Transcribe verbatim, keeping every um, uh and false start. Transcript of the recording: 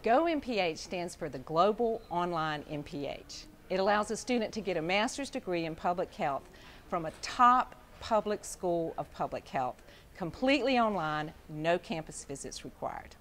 G O M P H stands for the Global Online M P H. It allows a student to get a master's degree in public health from a top public school of public health, completely online, no campus visits required.